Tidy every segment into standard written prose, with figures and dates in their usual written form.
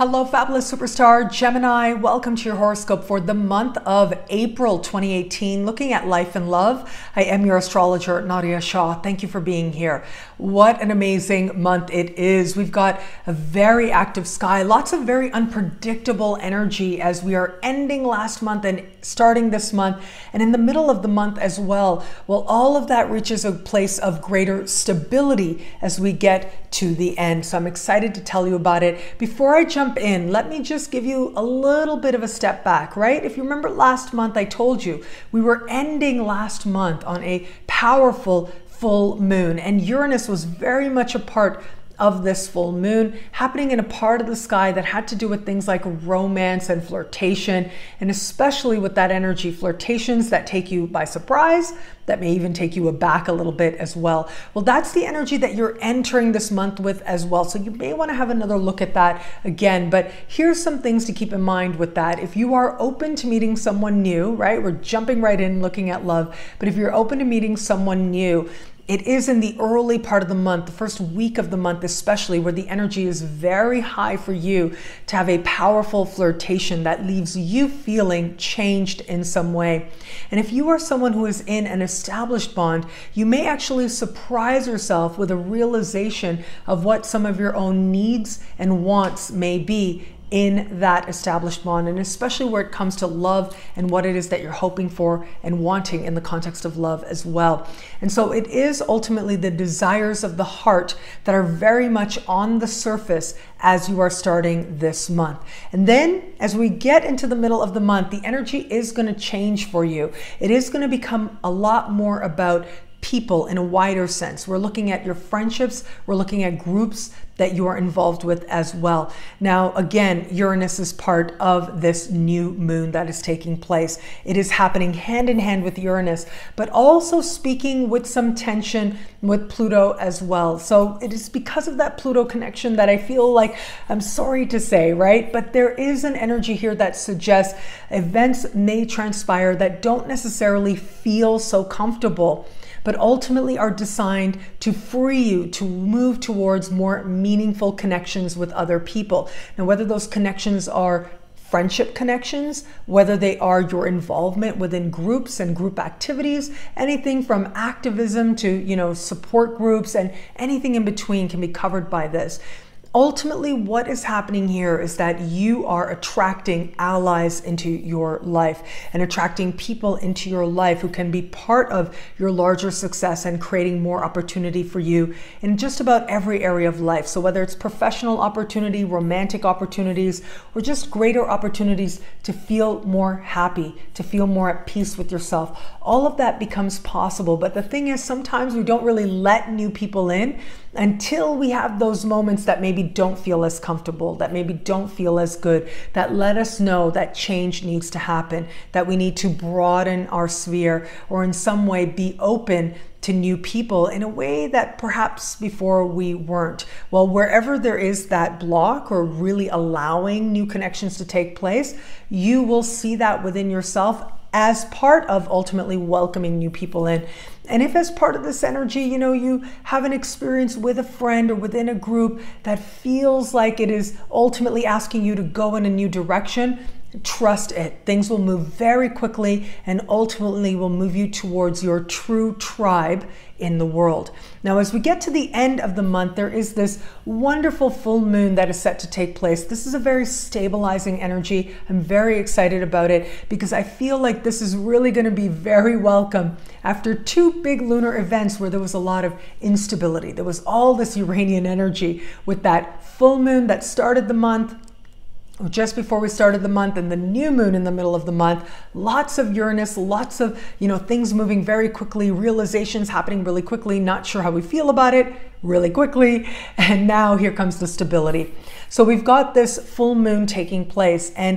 Hello, fabulous superstar Gemini. Welcome to your horoscope for the month of April 2018, looking at life and love. I am your astrologer, Nadiya Shah. Thank you for being here. What an amazing month it is. We've got a very active sky, lots of very unpredictable energy as we are ending last month and starting this month, and in the middle of the month as well. Well, all of that reaches a place of greater stability as we get to the end. So I'm excited to tell you about it. Before I jump in, let me just give you a little bit of a step back, right? If you remember last month, I told you we were ending last month on a powerful full moon, and Uranus was very much a part of this full moon, happening in a part of the sky that had to do with things like romance and flirtation, and especially with that energy, flirtations that take you by surprise, that may even take you aback a little bit as well. Well, that's the energy that you're entering this month with as well. So you may want to have another look at that again, but here's some things to keep in mind with that. If you are open to meeting someone new, right? We're jumping right in looking at love, but if you're open to meeting someone new, it is in the early part of the month, the first week of the month especially, where the energy is very high for you to have a powerful flirtation that leaves you feeling changed in some way. And if you are someone who is in an established bond, you may actually surprise yourself with a realization of what some of your own needs and wants may be in that established bond, and especially where it comes to love and what it is that you're hoping for and wanting in the context of love as well. And so it is ultimately the desires of the heart that are very much on the surface as you are starting this month. And then as we get into the middle of the month, the energy is going to change for you. It is going to become a lot more about people in a wider sense. We're looking at your friendships, we're looking at groups that you are involved with as well. Now, again, Uranus is part of this new moon that is taking place. It is happening hand in hand with Uranus, but also speaking with some tension with Pluto as well. So it is because of that Pluto connection that I feel like, I'm sorry to say, right? But there is an energy here that suggests events may transpire that don't necessarily feel so comfortable, but ultimately are designed to free you to move towards more meaningful connections with other people. Now, whether those connections are friendship connections, whether they are your involvement within groups and group activities, anything from activism to, support groups, and anything in between can be covered by this. Ultimately, what is happening here is that you are attracting allies into your life and attracting people into your life who can be part of your larger success and creating more opportunity for you in just about every area of life. So whether it's professional opportunity, romantic opportunities, or just greater opportunities to feel more happy, to feel more at peace with yourself, all of that becomes possible. But the thing is, sometimes we don't really let new people in until we have those moments that maybe don't feel as comfortable, that maybe don't feel as good, that let us know that change needs to happen, that we need to broaden our sphere or in some way be open to new people in a way that perhaps before we weren't. Well, wherever there is that block or really allowing new connections to take place, you will see that within yourself as part of ultimately welcoming new people in. And if as part of this energy, you have an experience with a friend or within a group that feels like it is ultimately asking you to go in a new direction, trust it. Things will move very quickly and ultimately will move you towards your true tribe in the world. Now, as we get to the end of the month, there is this wonderful full moon that is set to take place. This is a very stabilizing energy. I'm very excited about it because I feel like this is really going to be very welcome after two big lunar events where there was a lot of instability. There was all this Uranian energy with that full moon that started the month, just before we started the month, and the new moon in the middle of the month. Lots of Uranus, lots of things moving very quickly, realizations happening really quickly, not sure how we feel about it, really quickly, and now here comes the stability. So we've got this full moon taking place, and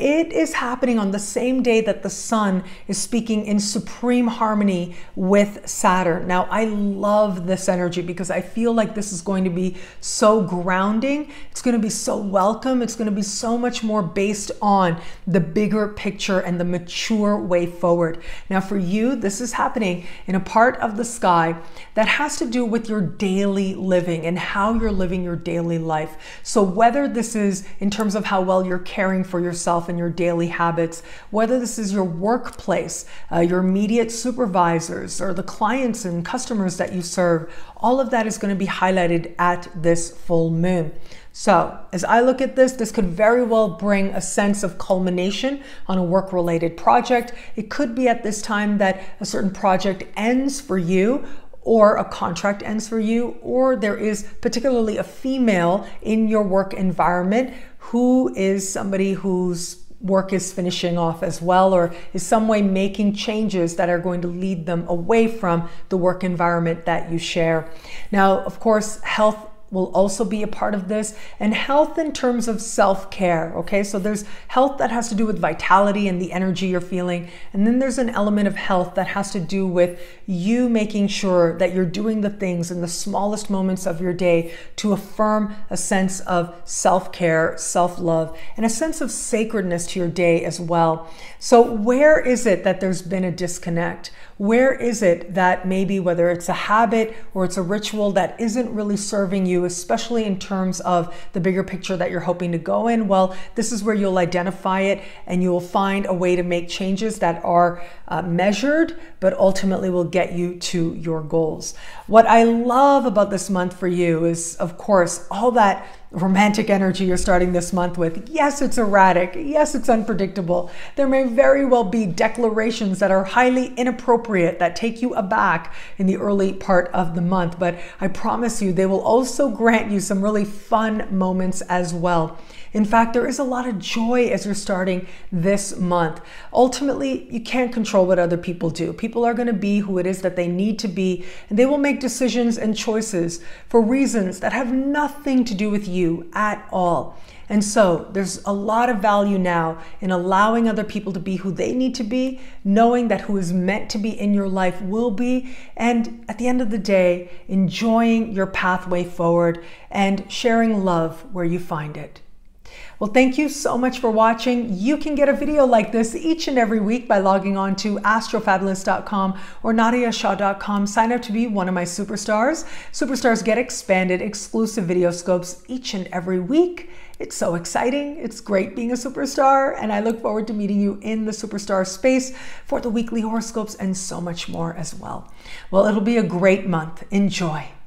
it is happening on the same day that the sun is speaking in supreme harmony with Saturn. Now, I love this energy because I feel like this is going to be so grounding. It's going to be so welcome. It's going to be so much more based on the bigger picture and the mature way forward. Now, for you, this is happening in a part of the sky that has to do with your daily living and how you're living your daily life. So whether this is in terms of how well you're caring for yourself and your daily habits, whether this is your workplace, your immediate supervisors, or the clients and customers that you serve, all of that is going to be highlighted at this full moon. So as I look at this, this could very well bring a sense of culmination on a work-related project. It could be at this time that a certain project ends for you, or a contract ends for you, or there is particularly a female in your work environment who is somebody whose work is finishing off as well, or is some way making changes that are going to lead them away from the work environment that you share. Now, of course, health will also be a part of this, and health in terms of self-care, okay? So there's health that has to do with vitality and the energy you're feeling, and then there's an element of health that has to do with you making sure that you're doing the things in the smallest moments of your day to affirm a sense of self-care, self-love, and a sense of sacredness to your day as well. So where is it that there's been a disconnect? Where is it that maybe, whether it's a habit or it's a ritual that isn't really serving you, especially in terms of the bigger picture that you're hoping to go in? Well, this is where you'll identify it, and you will find a way to make changes that are measured, but ultimately will get you to your goals. What I love about this month for you is, of course, all that romantic energy you're starting this month with. Yes, it's erratic. Yes, it's unpredictable. There may very well be declarations that are highly inappropriate that take you aback in the early part of the month, but I promise you they will also grant you some really fun moments as well. In fact, there is a lot of joy as you're starting this month. Ultimately, you can't control what other people do. People are going to be who it is that they need to be, and they will make decisions and choices for reasons that have nothing to do with you at all. And so there's a lot of value now in allowing other people to be who they need to be, knowing that who is meant to be in your life will be, and at the end of the day, enjoying your pathway forward and sharing love where you find it. Well, thank you so much for watching. You can get a video like this each and every week by logging on to astrofabulous.com or nadiyashah.com. Sign up to be one of my superstars. Superstars get expanded exclusive video scopes each and every week. It's so exciting. It's great being a superstar, and I look forward to meeting you in the superstar space for the weekly horoscopes and so much more as well. Well, it'll be a great month. Enjoy.